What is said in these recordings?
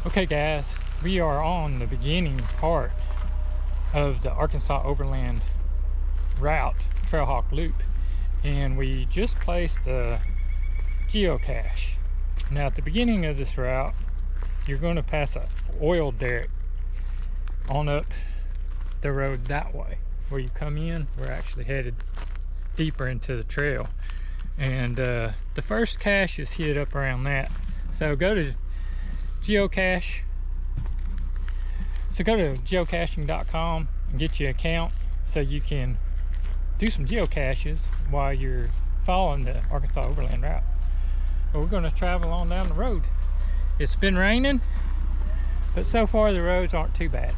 Okay guys, we are on the beginning part of the Arkansas Overland route, TrailHawk loop, and we just placed the geocache. Now at the beginning of this route, you're going to pass an oil derrick on up the road that way. Where you come in, we're actually headed deeper into the trail. And the first cache is hid up around that. So go to geocache. So go to geocaching.com and get your account so you can do some geocaches while you're following the Arkansas Overland route. But we're going to travel on down the road. It's been raining, but so far the roads aren't too bad.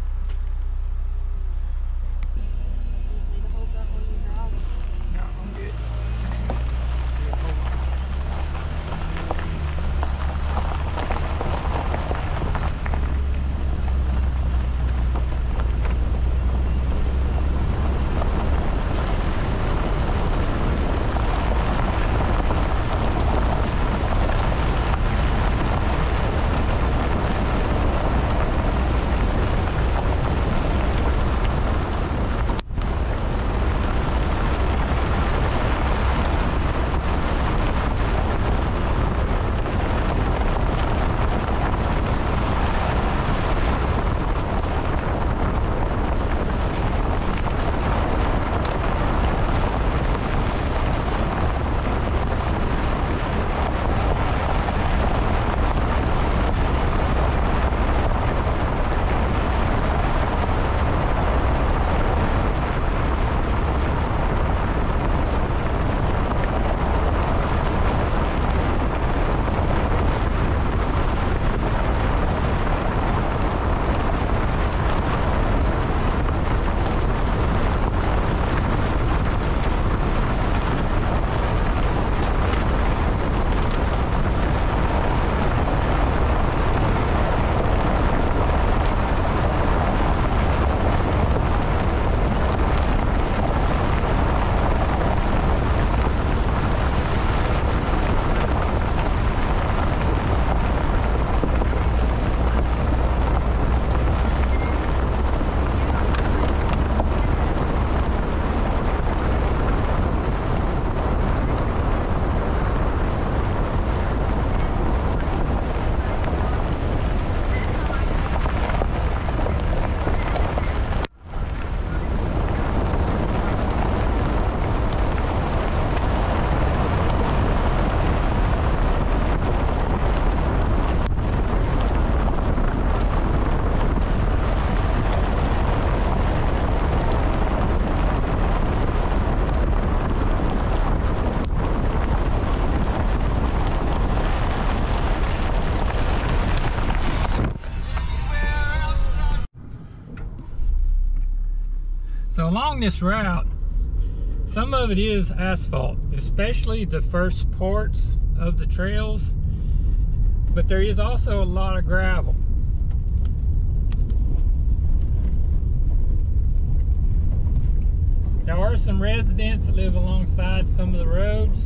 So along this route, some of it is asphalt, especially the first parts of the trails, but there is also a lot of gravel. There are some residents that live alongside some of the roads,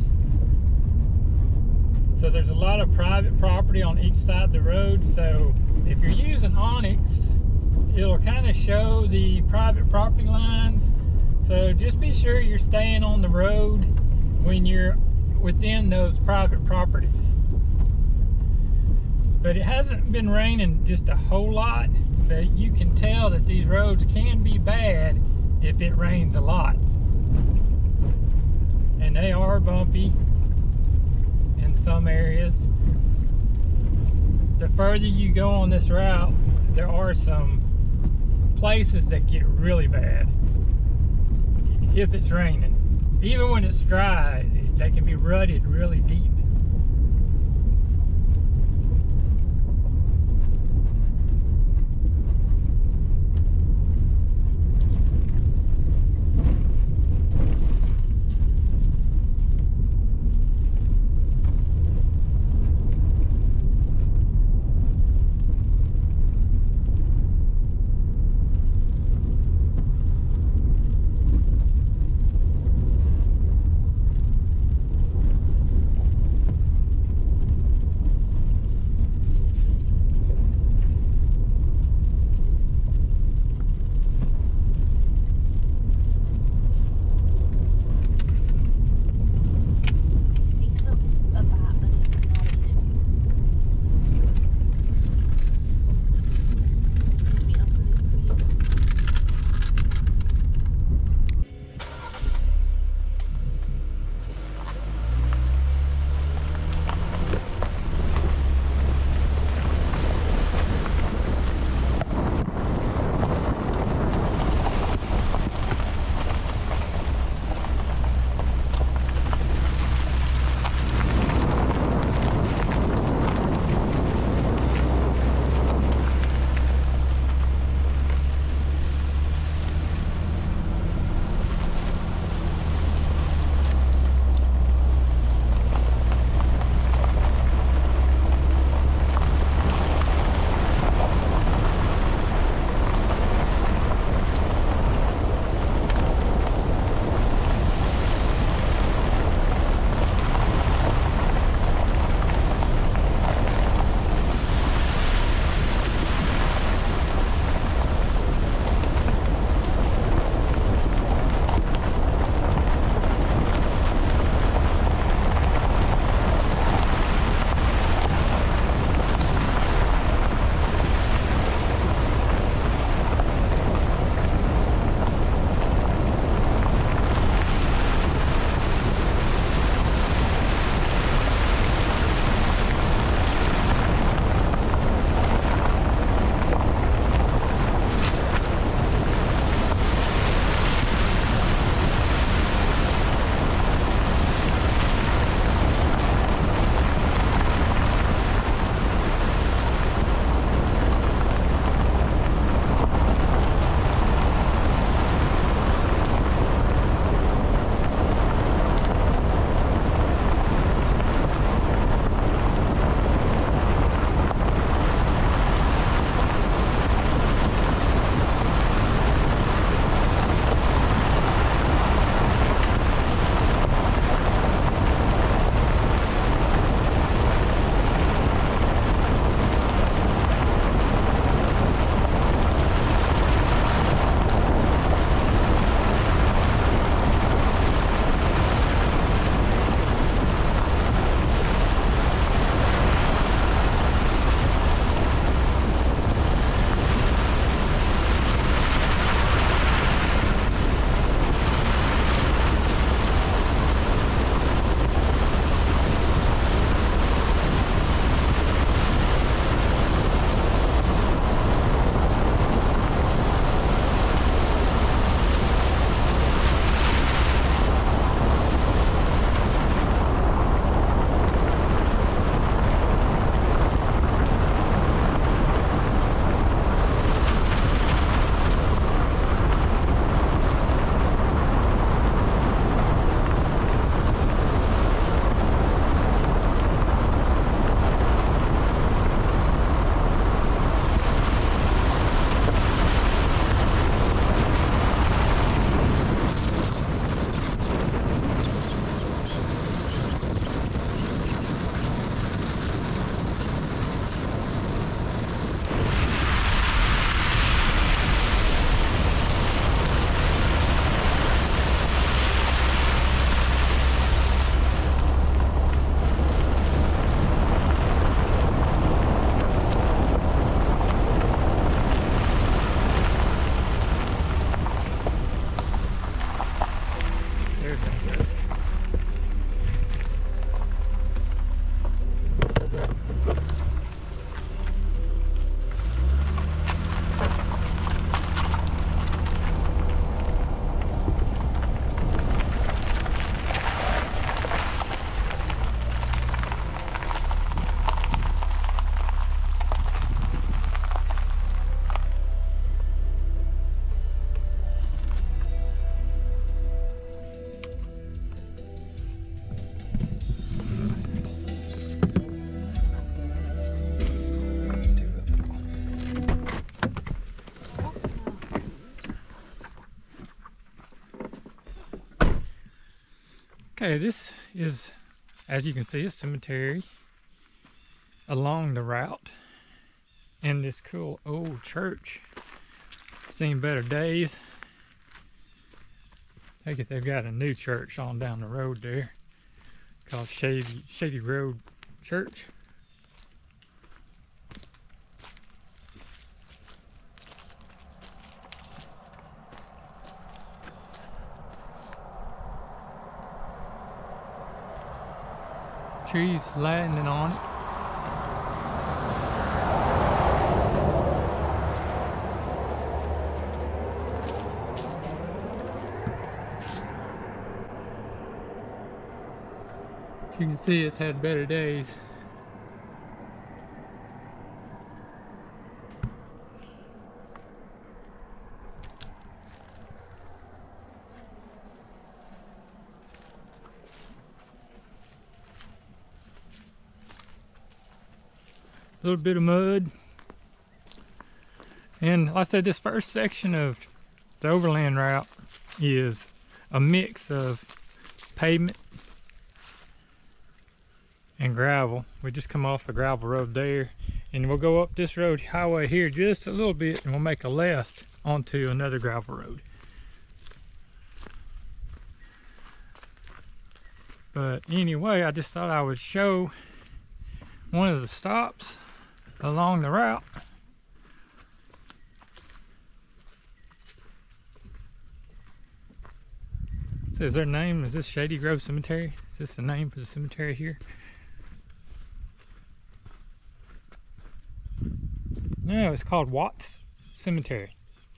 so there's a lot of private property on each side of the road. So if you're using Onyx, it'll kind of show the private property lines, so just be sure you're staying on the road when you're within those private properties. But it hasn't been raining just a whole lot, but you can tell that these roads can be bad if it rains a lot, and they are bumpy in some areas. The further you go on this route, there are some places that get really bad if it's raining. Even when it's dry, they can be rutted really deep. Okay, this is, as you can see, a cemetery along the route, and this cool old church. Seen better days. I think they've got a new church on down the road there called Shady Road Church. Trees landing on it. You can see it's had better days. A little bit of mud. And like I said, this first section of the Overland route is a mix of pavement and gravel. We just come off the gravel road there, and we'll go up this road highway here just a little bit, and we'll make a left onto another gravel road. But anyway, I just thought I would show one of the stops along the route. So is their name, is this Shady Grove Cemetery? Is this the name for the cemetery here? No, it's called Watts Cemetery.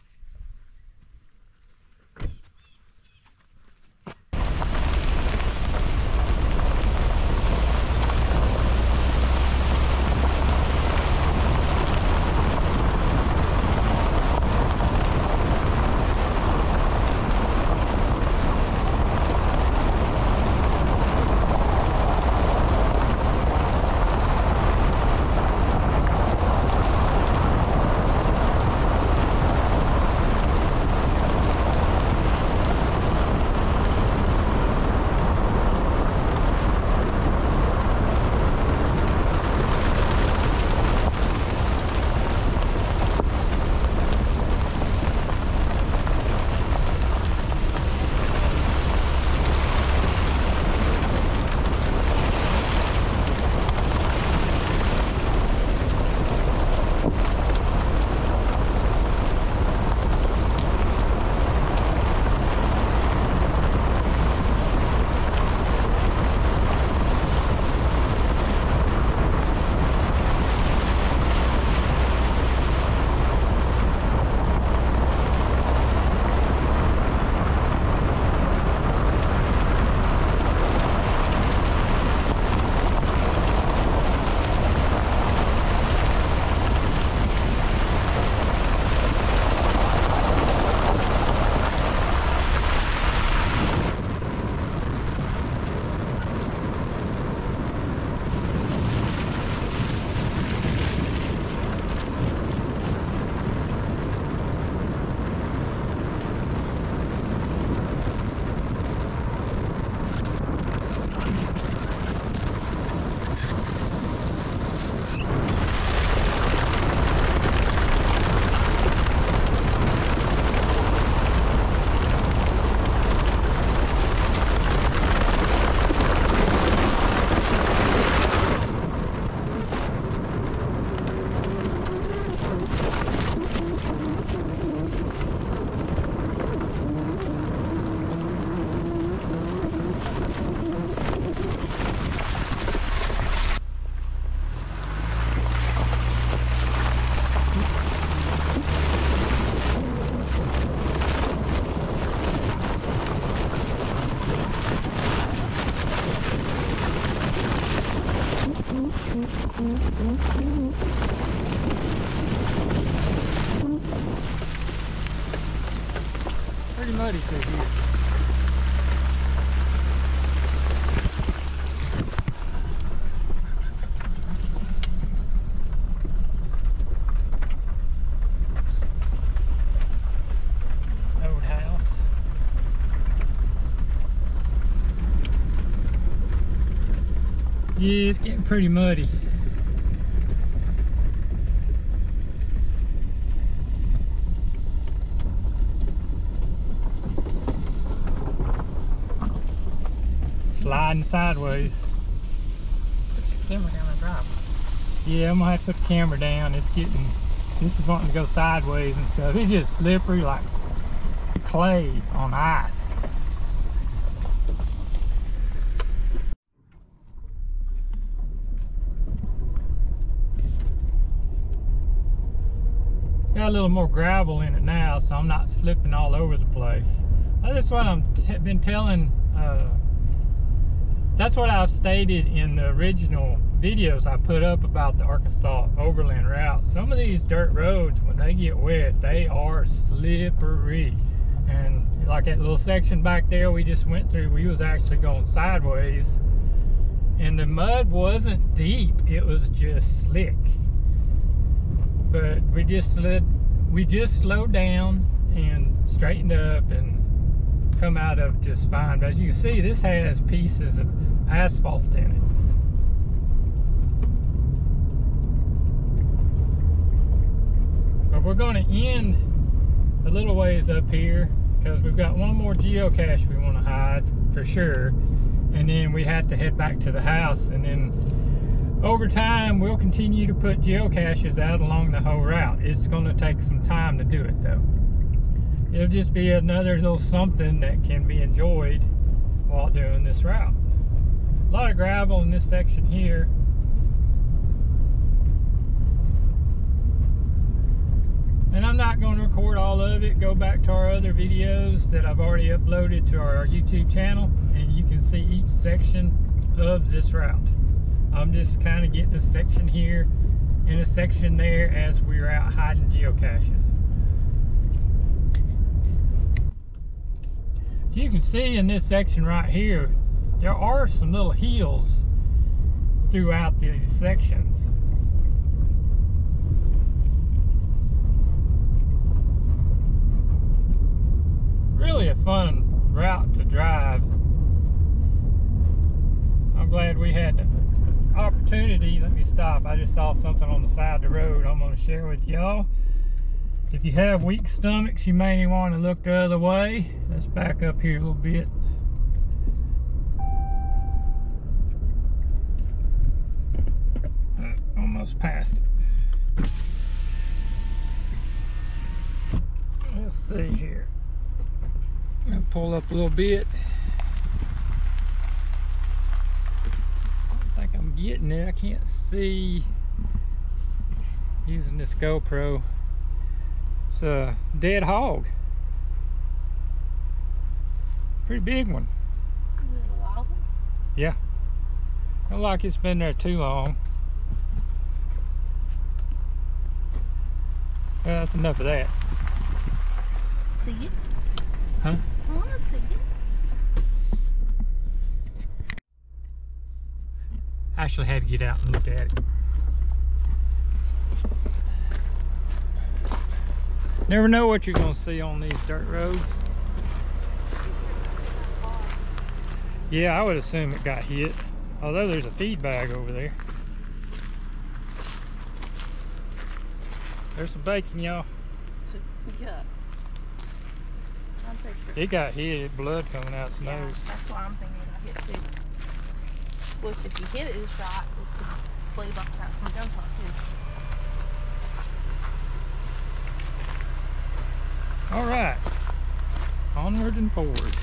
Pretty muddy through here. Old house. Yeah, it's getting pretty muddy. Sliding sideways. Put the camera down the driveway. Yeah, I'm gonna have to put the camera down. This is wanting to go sideways and stuff. It's just slippery like clay on ice. Got a little more gravel in it now, so I'm not slipping all over the place. That's what I've been telling. That's what I've stated in the original videos I put up about the Arkansas Overland route. Some of these dirt roads, when they get wet, they are slippery. And like that little section back there we just went through, we was actually going sideways. And the mud wasn't deep, it was just slick. But we just slowed down and straightened up and come out of just fine. But as you can see, this has pieces of asphalt in it. But we're going to end a little ways up here because we've got one more geocache we want to hide for sure, and then we have to head back to the house. And then over time we'll continue to put geocaches out along the whole route. It's going to take some time to do it though. It'll just be another little something that can be enjoyed while doing this route. A lot of gravel in this section here. And I'm not going to record all of it. Go back to our other videos that I've already uploaded to our YouTube channel, and you can see each section of this route. I'm just kind of getting a section here and a section there as we're out hiding geocaches. So you can see in this section right here, there are some little hills throughout these sections. Really a fun route to drive. I'm glad we had the opportunity. Let me stop. I just saw something on the side of the road I'm going to share with y'all. If you have weak stomachs, you may want to look the other way. Let's back up here a little bit. Almost past it. Let's see here. I'm gonna pull up a little bit. I don't think I'm getting it. I can't see using this GoPro. It's a dead hog. Pretty big one. Is it a wild one? Yeah. Don't like it's been there too long. Well, that's enough of that. See it? Huh? I want to see it. I actually had to get out and look at it. Never know what you're going to see on these dirt roads. Yeah, I would assume it got hit. Although there's a feed bag over there. There's some bacon, y'all. Yeah. I'm pretty sure. It got hit, blood coming out its nose. That's why I'm thinking I hit too. Which if you hit it in a shot, it could play box out from gunshot too. Alright. Onward and forward.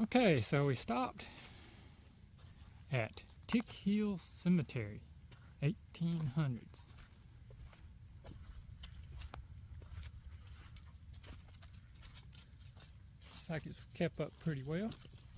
Okay, so we stopped at Tick Hill Cemetery, 1800s. Looks like it's kept up pretty well.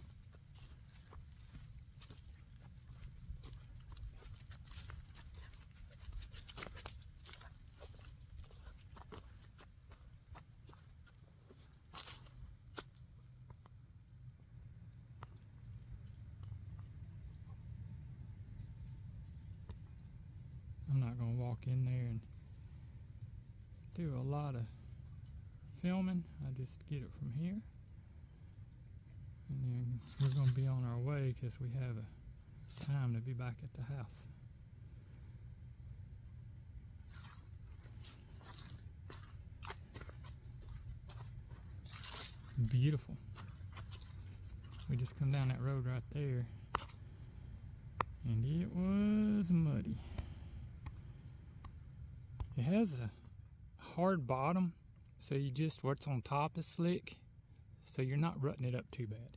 I'm not going to walk in there and do a lot of filming. I just get it from here. And then we're going to be on our way because we have a time to be back at the house. Beautiful. We just come down that road right there and it was muddy. It has a hard bottom, so you just, what's on top is slick, so you're not rutting it up too bad.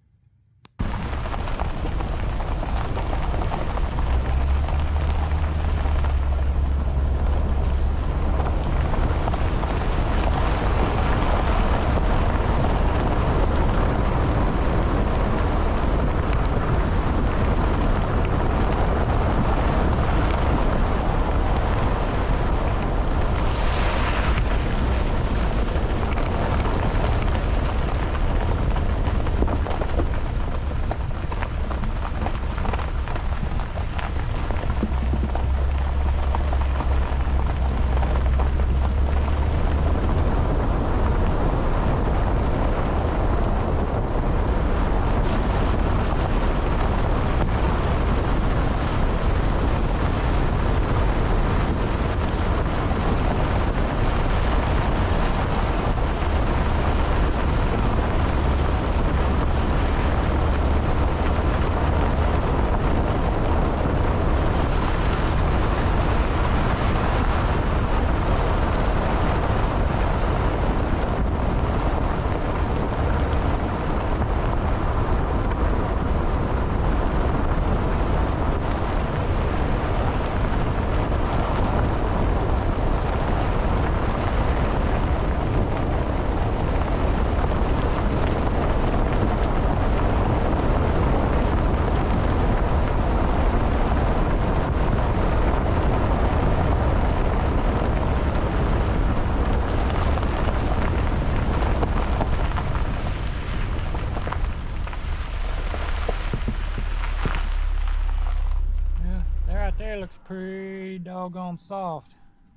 There looks pretty doggone soft.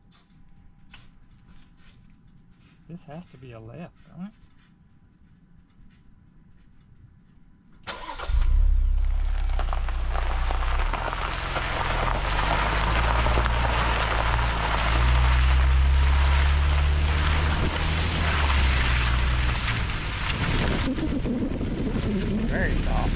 This has to be a left, don't it? Very soft.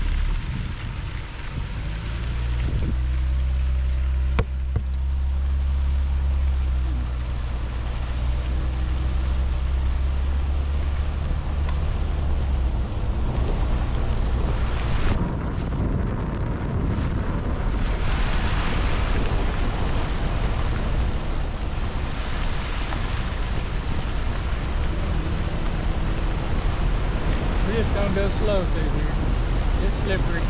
We're just gonna go slow through here. It's slippery.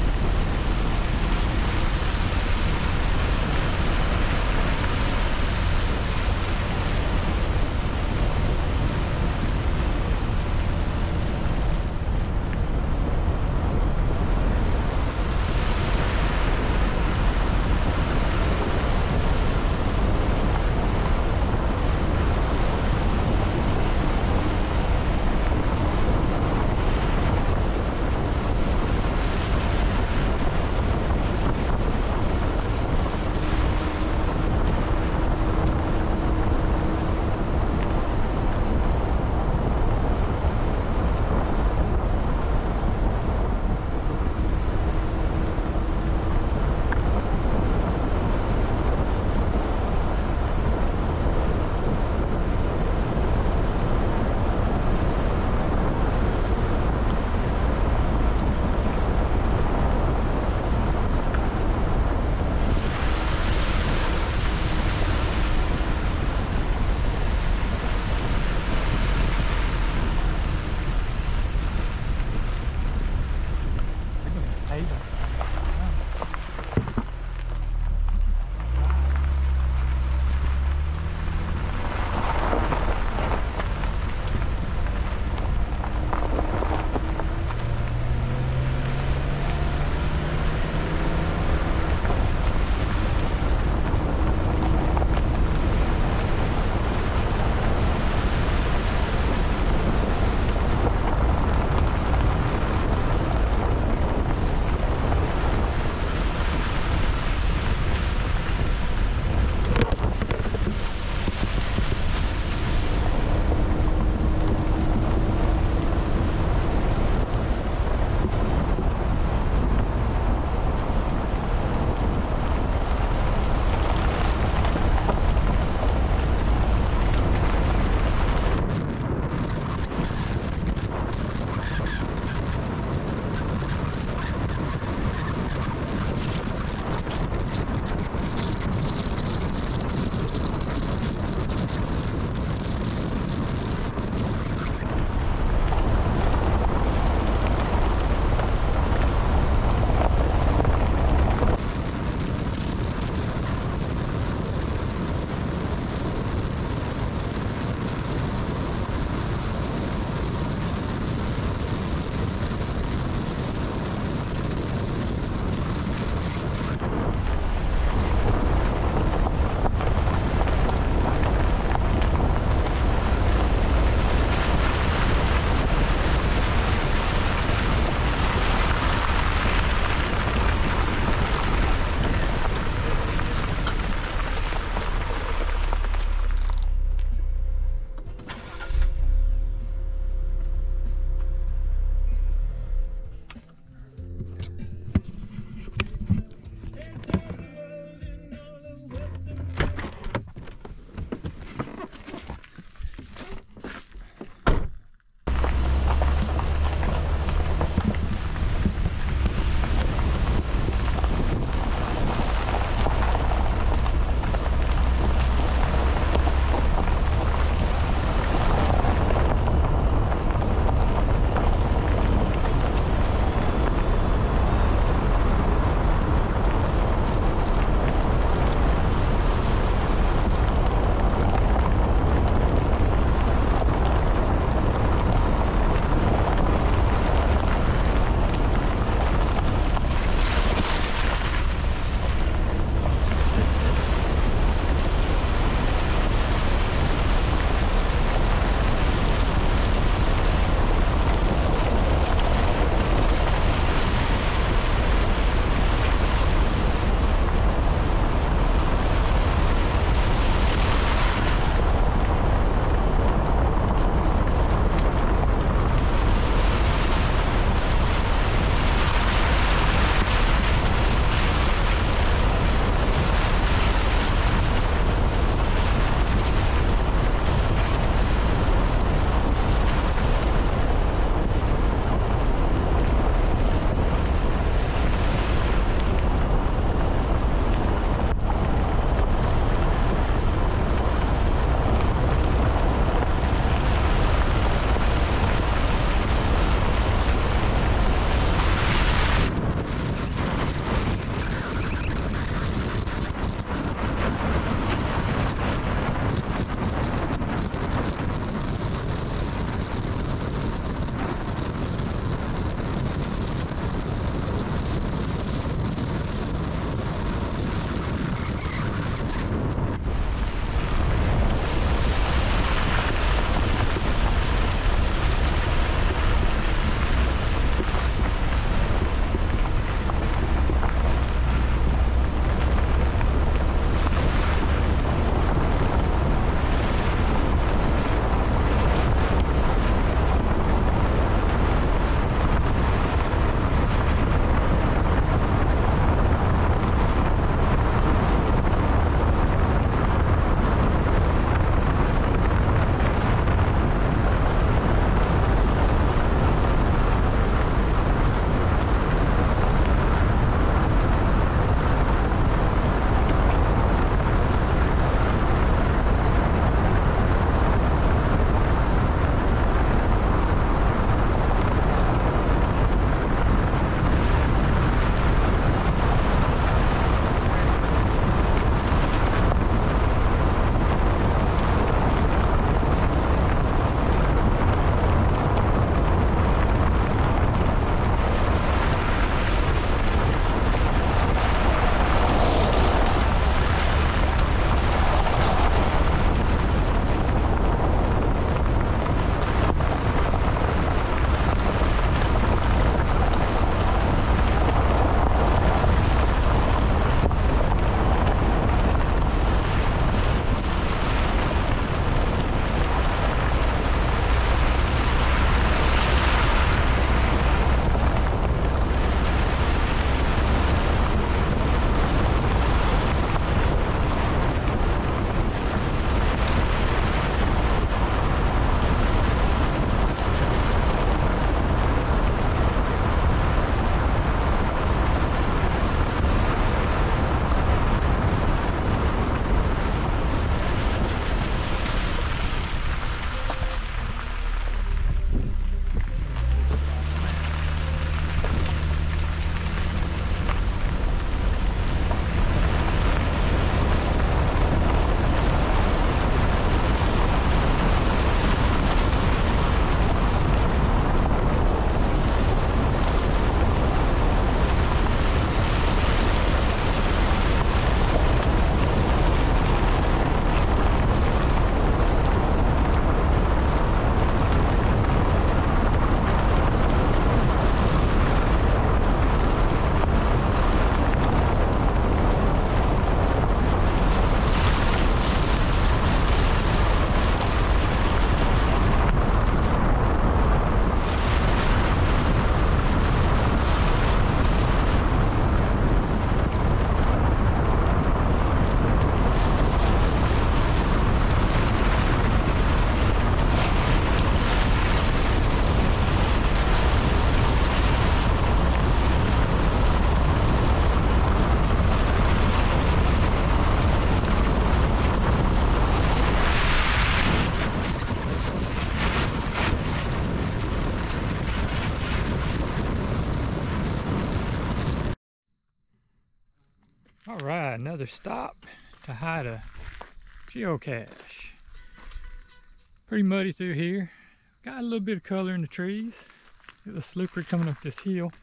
by another stop to hide a geocache. Pretty muddy through here. Got a little bit of color in the trees. Got a slippery coming up this hill.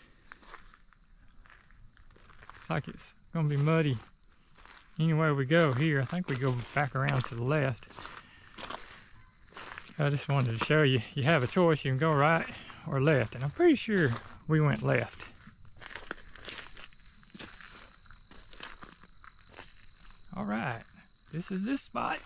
Looks like it's gonna be muddy anywhere we go here. I think we go back around to the left. I just wanted to show you, you have a choice. You can go right or left, and I'm pretty sure we went left. All right, this is this spot.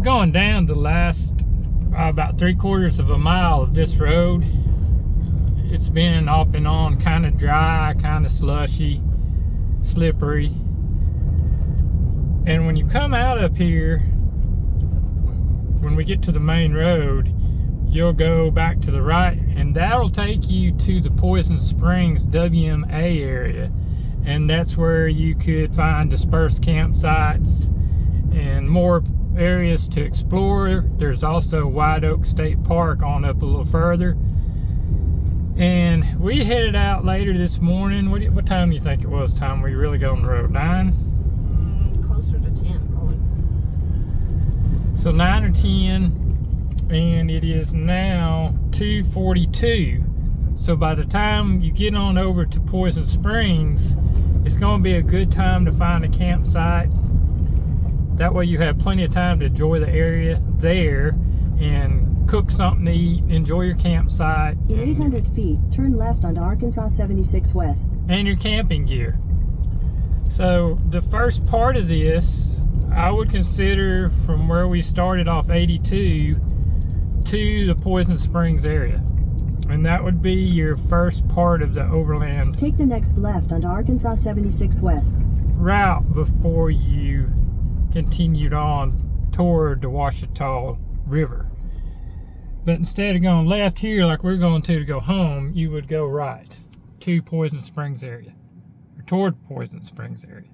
going down the last about 3/4 of a mile of this road. It's been off and on, kind of dry, kind of slushy, slippery. And when you come out up here, when we get to the main road, you'll go back to the right, and that'll take you to the Poison Springs WMA area. And that's where you could find dispersed campsites and more areas to explore. There's also White Oak State Park on up a little further. And we headed out later this morning. What time do you think it was? Time we really got on the road? 9? Closer to 10, probably. So 9 or 10, and it is now 2:42. So by the time you get on over to Poison Springs, it's going to be a good time to find a campsite. That way you have plenty of time to enjoy the area there and cook something to eat, enjoy your campsite. In 800 feet, turn left onto Arkansas 76 West. And your camping gear. So the first part of this, I would consider from where we started off 82 to the Poison Springs area. And that would be your first part of the Overland. Take the next left onto Arkansas 76 West route before you continued on toward the Ouachita River. But instead of going left here like we're going to go home, you would go right to Poison Springs area, or toward Poison Springs area.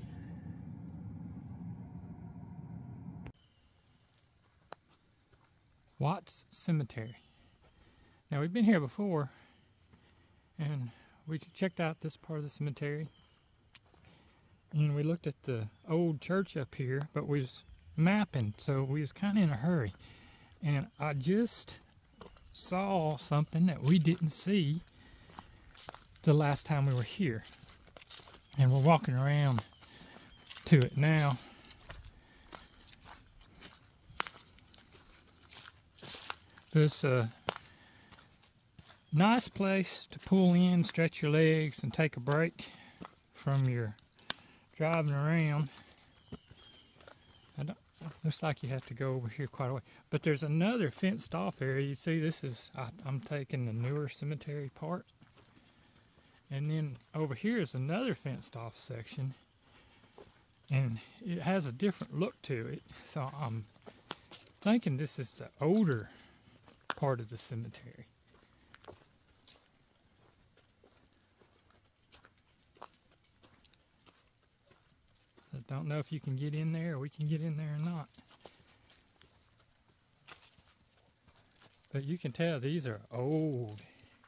Watts Cemetery. Now we've been here before, and we checked out this part of the cemetery, and we looked at the old church up here, but we was mapping, so we was kind of in a hurry. And I just saw something that we didn't see the last time we were here. And we're walking around to it now. There's a nice place to pull in, stretch your legs, and take a break from your driving around. Looks like you have to go over here quite a way. But there's another fenced off area. You see, this is, I'm taking the newer cemetery part. And then over here is another fenced off section. And it has a different look to it. So I'm thinking this is the older part of the cemetery. I don't know if you can get in there or we can get in there or not. But you can tell these are old.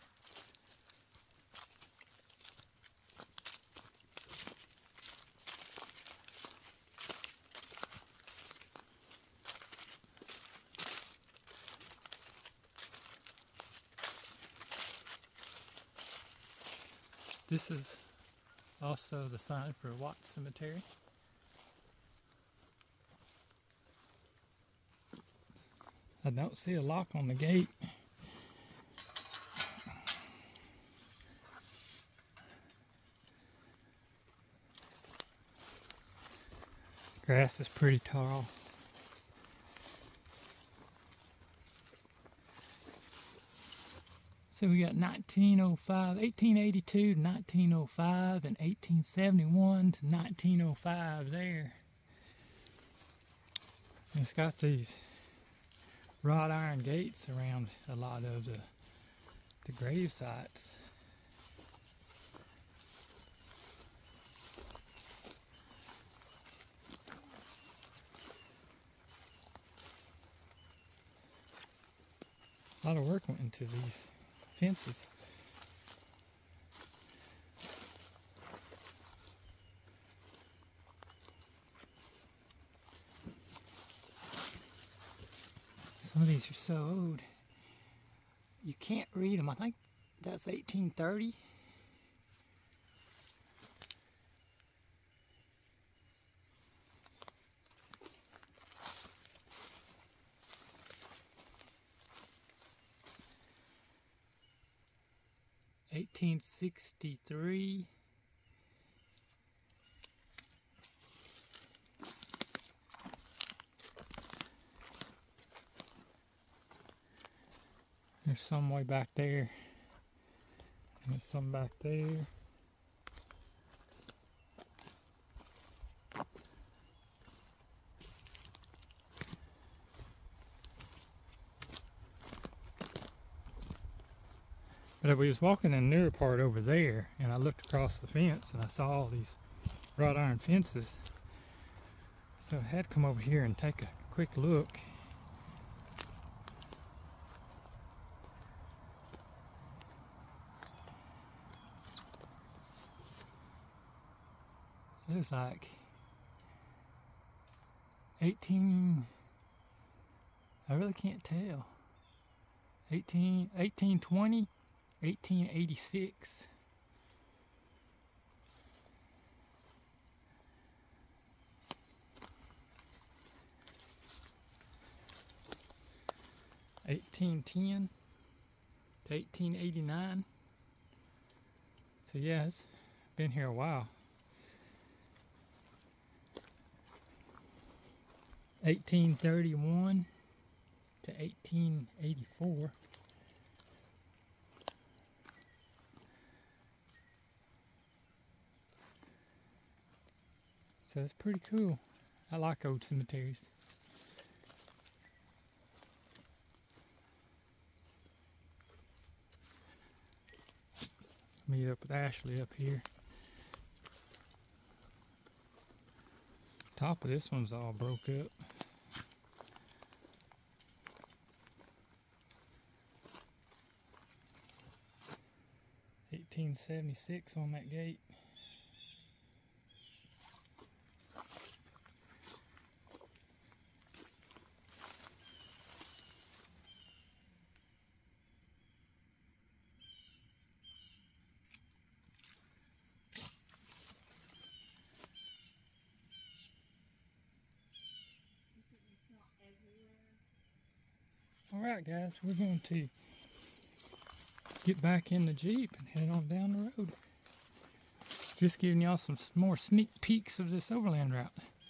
This is also the sign for Watts Cemetery. I don't see a lock on the gate. Grass is pretty tall. So we got 1905, 1882 to 1905, and 1871 to 1905 there. And it's got these wrought iron gates around a lot of the grave sites. A lot of work went into these fences. Some of these are so old, you can't read them. I think that's 1830. $1863. There's some way back there. And there's some back there. But we was walking in the newer part over there, and I looked across the fence and I saw all these wrought iron fences. So I had to come over here and take a quick look. There's like 18, I really can't tell. 1820, 1886. $1810 to 1889. So yeah, it's been here a while. 1831 to 1884. So it's pretty cool. I like old cemeteries. Meet up with Ashley up here. Top of this one's all broke up. $1876 on that gate. Alright guys, we're going to get back in the Jeep and head on down the road. Just giving y'all some more sneak peeks of this overland route.